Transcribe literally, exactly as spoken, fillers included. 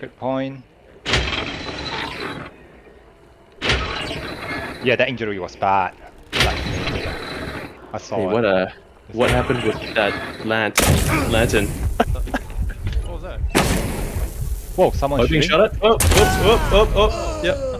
Good point. Yeah, that injury was bad. Like, I saw Hey, it. what uh, what happened with that lantern? Lantern. What was that? Whoa, someone's Are you being shooting? shot at? Oh, oh, oh, oh, oh. Yep.